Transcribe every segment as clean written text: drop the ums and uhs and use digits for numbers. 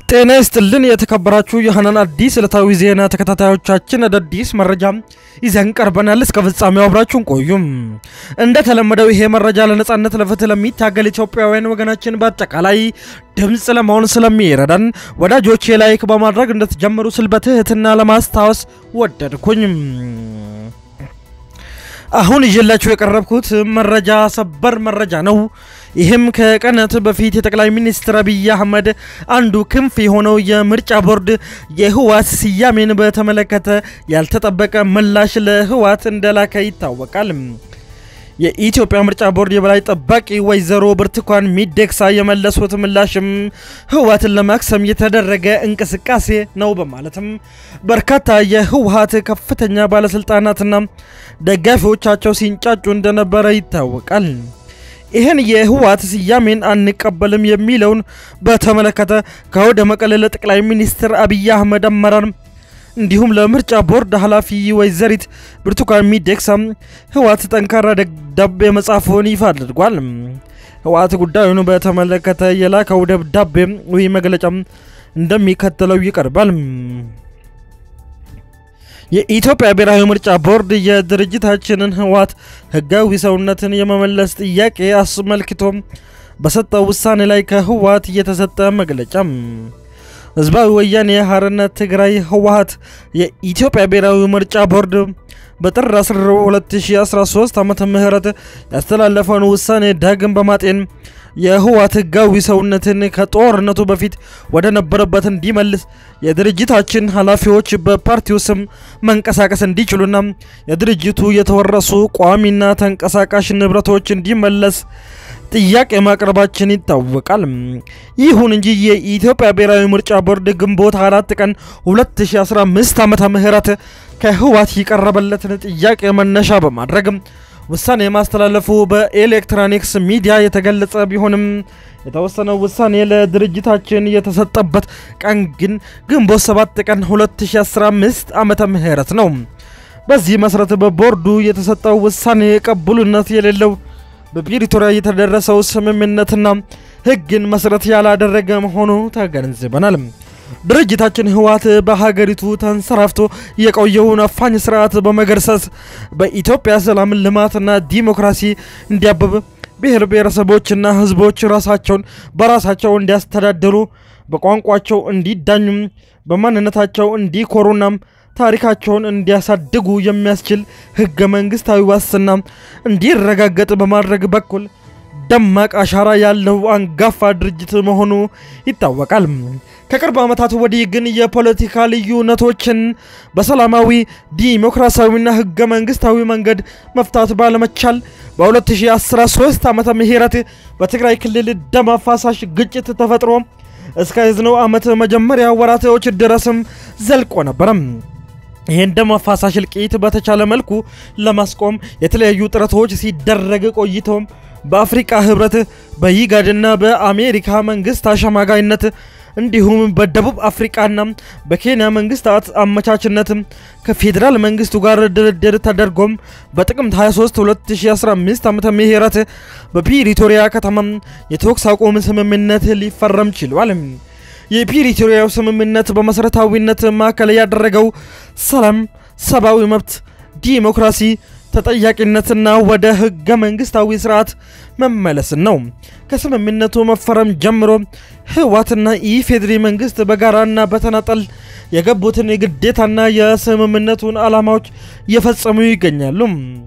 ጤና ይስጥልን የተከበራችሁ የሐናን አዲስ ዕለታዊ ዜና ተከታታዮቻችን አዲስ መረጃ ይዘን ቀርበናል። እስከ ፍጻሜው አብራችሁን ቆዩ። እንደተለመደው ይሄ መረጃ ለነጻነት ለፍትህ ለሚታገል ኢትዮጵያውያን ወገናችን በአጠቃላይ ድምጽ ለመሆን ስለሚረዳን ወዳጆቼ ላይክ በማድረግ እንድትጀምሩ ስል በትህትና ለማስታወስ ወደድኩኝ። አሁን ይዤላችሁ የቀረብኩት መረጃ ሰበር መረጃ ነው። ይህም ከቀናት በፊት የጠቅላይ ሚኒስትር አብይ አህመድ አንዱ ክንፍ የሆነው የምርጫ ቦርድ የህዋት ስያሜን በተመለከተ ያልተጠበቀ ምላሽ ለህዋት እንደላከ ይታወቃል። የኢትዮጵያ ምርጫ ቦርድ የበላይ ጠባቂ ወይዘሮ ብርቱካን ሚደቅሳ የመለሱት ምላሽም ህዋትን ለማክሰም የተደረገ እንቅስቃሴ ነው በማለትም በርካታ የህዋት ከፍተኛ ባለስልጣናትና ደጋፊዎቻቸው ሲንጫጩ እንደነበረ ይታወቃል። ይሄን የህዋት ስያሜን አንቀበልም የሚለውን በተመለከተ ከወደ መቀሌ ጠቅላይ ሚኒስትር አብይ አህመድ አመራር እንዲሁም ለምርጫ ቦርድ ኃላፊ ወይዘሪት ብርቱካን ሚደቅሳ ህዋት ጠንካራ ደብዳቤ መጻፉን ይፋ አድርጓል። ህዋት ጉዳዩን በተመለከተ የላከው ደብዳቤ ወይ መግለጫ እንደሚከተለው ይቀርባል። የኢትዮጵያ ብሔራዊ ምርጫ ቦርድ የድርጅታችንን ህዋት ህጋዊ ሰውነትን የመመለስ ጥያቄ አስመልክቶ በሰጠው ውሳኔ ላይ ከህዋት የተሰጠ መግለጫ ህዝባዊ ወያኔ ሓርነት ትግራይ ህወሓት የኢትዮጵያ ብሔራዊ ምርጫ ቦርድ በጥር 12 2013 ዓመተ ምህረት ያስተላለፈውን ውሳኔ ዳግም በማጤን የህወሓት ህጋዊ ሰውነትን ከጦርነቱ በፊት ወደ ነበረበት እንዲመልስ የድርጅታችን ኃላፊዎች በፓርቲው ስም መንቀሳቀስ እንዲችሉና የድርጅቱ የተወረሱ ቋሚና ተንቀሳቃሽ ንብረቶች እንዲመለስ ጥያቄ ማቅረባችን ይታወቃል። ይሁን እንጂ የኢትዮጵያ ብሔራዊ ምርጫ ቦርድ ግንቦት 4 ቀን 2015 ዓመተ ምህረት ከህወሓት የቀረበለትን ጥያቄ መነሻ በማድረግ ውሳኔ ማስተላለፉ በኤሌክትሮኒክስ ሚዲያ የተገለጸ ቢሆንም የተወሰነው ውሳኔ ለድርጅታችን የተሰጠበት ቀን ግን ግንቦት 7 ቀን 2015 ዓመተ ምህረት ነው። በዚህ መሰረት በቦርዱ የተሰጠው ውሳኔ ቅቡልነት የሌለው በፕሪቶሪያ የተደረሰው ስምምነትና ህግን መሰረት ያላደረገ መሆኑ ተገንዝበናል። ድርጅታችን ህወሓት በሀገሪቱ ተንሰራፍቶ የቆየውን አፋኝ ስርዓት በመገርሰስ በኢትዮጵያ ሰላም ልማትና ዲሞክራሲ እንዲያብብ ብሔር ብሔረሰቦችና ህዝቦች ራሳቸውን በራሳቸው እንዲያስተዳድሩ በቋንቋቸው እንዲዳኙ በማንነታቸው እንዲኮሩና ታሪካቸውን እንዲያሳድጉ የሚያስችል ህገ መንግስታዊ ዋስትና እንዲረጋገጥ በማድረግ በኩል ደማቅ አሻራ ያለው አንጋፋ ድርጅት መሆኑ ይታወቃል። ከቅርብ ዓመታት ወዲህ ግን የፖለቲካ ልዩነቶችን በሰላማዊ ዲሞክራሲያዊና ህገ መንግስታዊ መንገድ መፍታት ባለመቻል በ2013 ዓመተ ምህረት በትግራይ ክልል ደም አፋሳሽ ግጭት ተፈጥሮ እስከ ያዝነው ዓመት መጀመሪያ ወራቶች ድረስም ዘልቆ ነበር። ይሄን ደም አፋሳሽ እልቂት በተቻለ መልኩ ለማስቆም የተለያዩ ጥረቶች ሲደረግ ቆይተው በአፍሪካ ህብረት በኢጋድና በአሜሪካ መንግስት አሸማጋይነት እንዲሁም በደቡብ አፍሪካና በኬንያ መንግስታት አመቻችነት ከፌደራል መንግስቱ ጋር ድርድር ተደርጎም በጥቅምት 23 2015 ዓመተ ምህረት በፕሪቶሪያ ከተማ የተኩስ አቁም ስምምነት ሊፈረም ችሏል። የፕሪቶሪያው ስምምነት በመሰረታዊነት ማዕከል ያደረገው ሰላም፣ ሰብአዊ መብት፣ ዲሞክራሲ፣ ተጠያቂነትና ወደ ህገ መንግስታዊ ስርዓት መመለስ ነው። ከስምምነቱ መፈረም ጀምሮ ህወሓትና ኢፌድሪ መንግስት በጋራና በተናጠል የገቡትን ግዴታና የስምምነቱን ዓላማዎች እየፈጸሙ ይገኛሉ።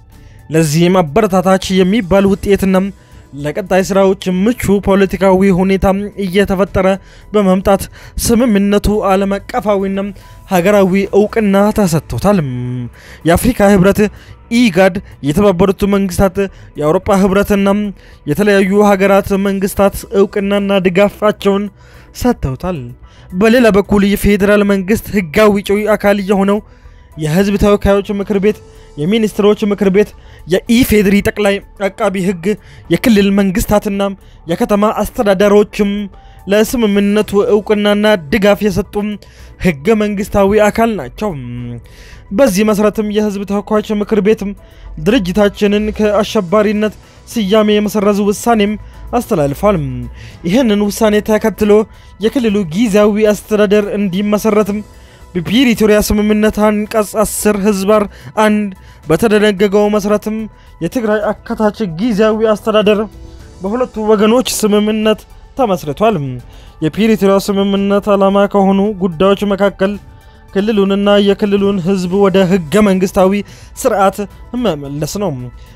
ለዚህም አበረታታች የሚባል ውጤትና ለቀጣይ ስራዎች ምቹ ፖለቲካዊ ሁኔታ እየተፈጠረ በመምጣት ስምምነቱ ዓለም አቀፋዊና ሀገራዊ ዕውቅና ተሰጥቶታል። የአፍሪካ ህብረት፣ ኢጋድ፣ የተባበሩት መንግስታት፣ የአውሮፓ ህብረትና የተለያዩ ሀገራት መንግስታት ዕውቅናና ድጋፋቸውን ሰጥተውታል። በሌላ በኩል የፌደራል መንግስት ህጋዊ ጮይ አካል የሆነው የህዝብ ተወካዮች ምክር ቤት፣ የሚኒስትሮች ምክር ቤት፣ የኢፌድሪ ጠቅላይ አቃቢ ህግ፣ የክልል መንግስታትና የከተማ አስተዳደሮችም ለስምምነቱ ዕውቅናና ድጋፍ የሰጡ ህገ መንግስታዊ አካል ናቸው። በዚህ መሰረትም የህዝብ ተወካዮች ምክር ቤት ድርጅታችንን ከአሸባሪነት ስያሜ የመሰረዙ ውሳኔም አስተላልፏል። ይህንን ውሳኔ ተከትሎ የክልሉ ጊዜያዊ አስተዳደር እንዲመሰረትም በፕሪቶሪያ ስምምነት አንቀጽ 10 ህዝባር 1 በተደነገገው መሰረትም የትግራይ አካታች ጊዜያዊ አስተዳደር በሁለቱ ወገኖች ስምምነት ተመስርቷል። የፕሪቶሪያ ስምምነት ዓላማ ከሆኑ ጉዳዮች መካከል ክልሉንና የክልሉን ህዝብ ወደ ህገ መንግስታዊ ስርዓት መመለስ ነው።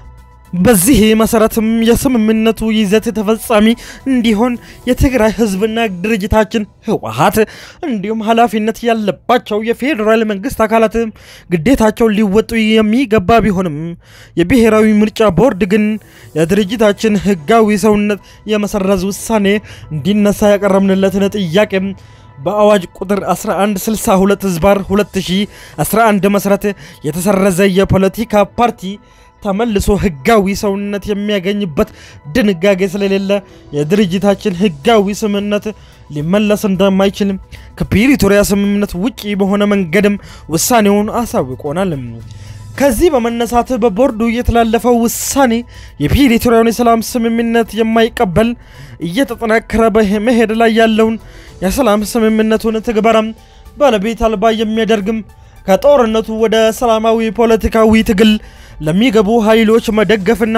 በዚህ መሰረትም የስምምነቱ ይዘት ተፈጻሚ እንዲሆን የትግራይ ህዝብና ድርጅታችን ህወሓት እንዲሁም ኃላፊነት ያለባቸው የፌደራል መንግስት አካላት ግዴታቸው ሊወጡ የሚገባ ቢሆንም የብሔራዊ ምርጫ ቦርድ ግን የድርጅታችን ህጋዊ ሰውነት የመሰረዝ ውሳኔ እንዲነሳ ያቀረብንለትን ጥያቄ በአዋጅ ቁጥር 1162 ህዝባር 2011 መሰረት የተሰረዘ የፖለቲካ ፓርቲ ተመልሶ ህጋዊ ሰውነት የሚያገኝበት ድንጋጌ ስለሌለ የድርጅታችን ህጋዊ ስምምነት ሊመለስ እንደማይችል ከፕሪቶሪያ ስምምነት ውጪ በሆነ መንገድም ውሳኔውን አሳውቆናል። ከዚህ በመነሳት በቦርዱ የተላለፈው ውሳኔ የፕሪቶሪያውን የሰላም ስምምነት የማይቀበል እየተጠናከረ በመሄድ ላይ ያለውን የሰላም ስምምነቱን ተግባራም ባለቤት አልባ የሚያደርግም ከጦርነቱ ወደ ሰላማዊ ፖለቲካዊ ትግል ለሚገቡ ኃይሎች መደገፍና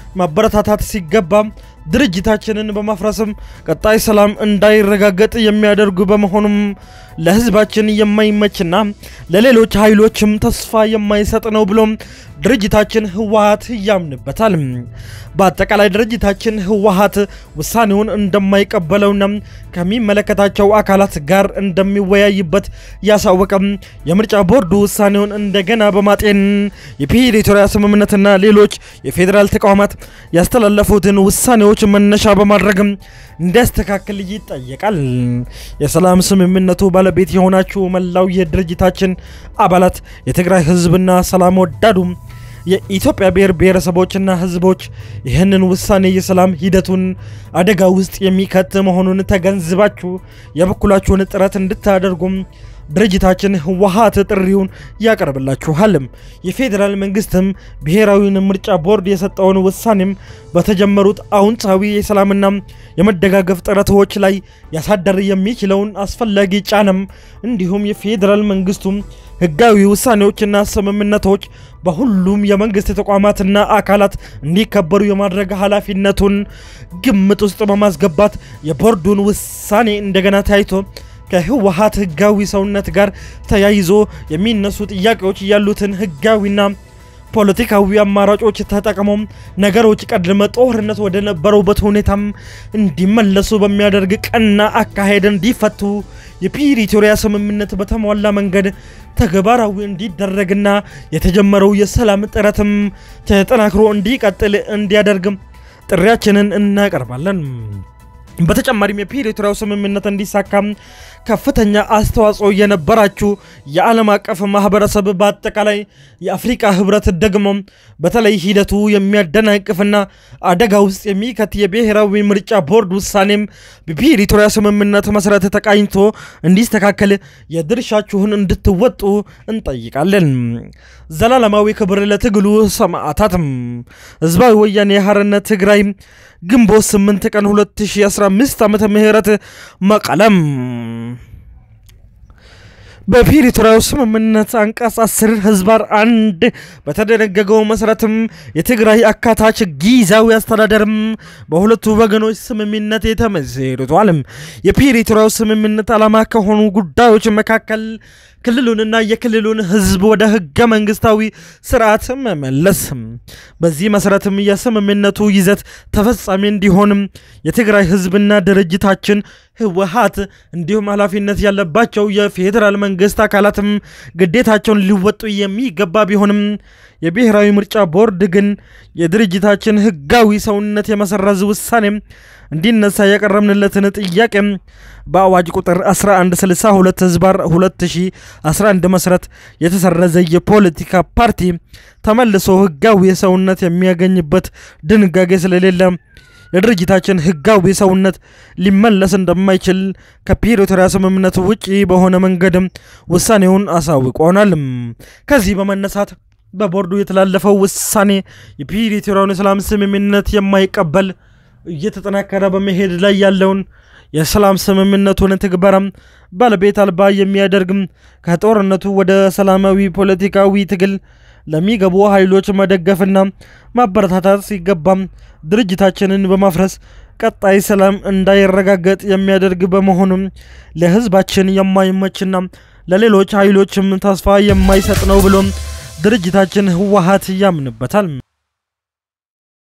ማበረታታት ሲገባ ድርጅታችንን በማፍረስም ቀጣይ ሰላም እንዳይረጋገጥ የሚያደርጉ በመሆኑም ለህዝባችን የማይመችና ለሌሎች ኃይሎችም ተስፋ የማይሰጥ ነው ብሎ ድርጅታችን ህወሓት ያምንበታል። በአጠቃላይ ድርጅታችን ህወሓት ውሳኔውን እንደማይቀበለውና ከሚመለከታቸው አካላት ጋር እንደሚወያይበት ያሳወቀም የምርጫ ቦርዱ ውሳኔውን እንደገና በማጤን የፕሪቶሪያ ስምምነትና ሌሎች የፌደራል ተቋማት ያስተላለፉትን ውሳኔዎች መነሻ በማድረግ እንዲያስተካክል ይጠየቃል። የሰላም ስምምነቱ ባለቤት የሆናችሁ መላው የድርጅታችን አባላት የትግራይ ህዝብና ሰላም ወዳዱ የኢትዮጵያ ብሔረሰቦችና ህዝቦች ይህንን ውሳኔ የሰላም ሂደቱን አደጋ ውስጥ የሚከት መሆኑን ተገንዝባችሁ የበኩላችሁን ጥረት እንድታደርጉም ድርጅታችን ህወሓት ጥሪውን ያቀርብላችኋል። የፌደራል መንግስትም ብሔራዊ ምርጫ ቦርድ የሰጠውን ውሳኔም በተጀመሩት አዎንታዊ የሰላምና የመደጋገፍ ጥረቶች ላይ ያሳደር የሚችለውን አስፈላጊ ጫናም እንዲሁም የፌደራል መንግስቱም ህጋዊ ውሳኔዎችና ስምምነቶች በሁሉም የመንግስት ተቋማትና አካላት እንዲከበሩ የማድረግ ኃላፊነቱን ግምት ውስጥ በማስገባት የቦርዱን ውሳኔ እንደገና ታይቶ ከህወሓት ህጋዊ ሰውነት ጋር ተያይዞ የሚነሱ ጥያቄዎች ያሉትን ህጋዊና ፖለቲካዊ አማራጮች ተጠቅመው ነገሮች ቀድመ ጦርነት ወደ ነበሩበት ሁኔታም እንዲመለሱ በሚያደርግ ቀና አካሄድ እንዲፈቱ የፕሪቶሪያ ስምምነት በተሟላ መንገድ ተግባራዊ እንዲደረግና የተጀመረው የሰላም ጥረትም ተጠናክሮ እንዲቀጥል እንዲያደርግ ጥሪያችንን እናቀርባለን። በተጨማሪም የፕሪቶሪያው ስምምነት እንዲሳካ ከፍተኛ አስተዋጽኦ የነበራችሁ የዓለም አቀፍ ማህበረሰብ በአጠቃላይ የአፍሪካ ህብረት ደግሞ በተለይ ሂደቱ የሚያደናቅፍና አደጋ ውስጥ የሚከት የብሔራዊ ምርጫ ቦርድ ውሳኔም በፕሪቶሪያ ስምምነት መሰረት ተቃኝቶ እንዲስተካከል የድርሻችሁን እንድትወጡ እንጠይቃለን። ዘላለማዊ ክብር ለትግሉ ሰማዕታትም። ህዝባዊ ወያኔ ሓርነት ትግራይ ግንቦት 8 ቀን 2015 ዓመተ ምህረት መቀለም። በፕሪቶሪያው ስምምነት አንቀጽ 10 ህዝባር 1 በተደነገገው መሰረትም የትግራይ አካታች ጊዜያዊ አስተዳደርም በሁለቱ ወገኖች ስምምነት የተመሰረቷል። የፕሪቶሪያው ስምምነት ዓላማ ከሆኑ ጉዳዮች መካከል ክልሉንና የክልሉን ህዝብ ወደ ህገ መንግስታዊ ስርዓት መመለስ። በዚህ መሰረትም የስምምነቱ ይዘት ተፈጻሚ እንዲሆንም የትግራይ ህዝብና ድርጅታችን ህወሓት እንዲሁም ኃላፊነት ያለባቸው የፌደራል መንግስት አካላትም ግዴታቸውን ሊወጡ የሚገባ ቢሆንም የብሔራዊ ምርጫ ቦርድ ግን የድርጅታችን ህጋዊ ሰውነት የመሰረዝ ውሳኔ እንዲነሳ ያቀረብንለትን ጥያቄ በአዋጅ ቁጥር 1162 ህዝባር 2011 መሰረት የተሰረዘ የፖለቲካ ፓርቲ ተመልሶ ህጋዊ ሰውነት የሚያገኝበት ድንጋጌ ስለሌለ የድርጅታችን ህጋዊ ሰውነት ሊመለስ እንደማይችል ከፕሪቶሪያ ስምምነት ውጪ በሆነ መንገድ ውሳኔውን አሳውቆናል። ከዚህ በመነሳት በቦርዱ የተላለፈው ውሳኔ የፕሪቶሪያውን የሰላም ስምምነት የማይቀበል እየተጠናከረ በመሄድ ላይ ያለውን የሰላም ስምምነቱን ትግበራም ባለቤት አልባ የሚያደርግም ከጦርነቱ ወደ ሰላማዊ ፖለቲካዊ ትግል ለሚገቡ ኃይሎች መደገፍና ማበረታታት ሲገባም ድርጅታችንን በማፍረስ ቀጣይ ሰላም እንዳይረጋገጥ የሚያደርግ በመሆኑ ለህዝባችን የማይመችና ለሌሎች ኃይሎችም ተስፋ የማይሰጥ ነው ብሎ ድርጅታችን ህወሓት ያምንበታል።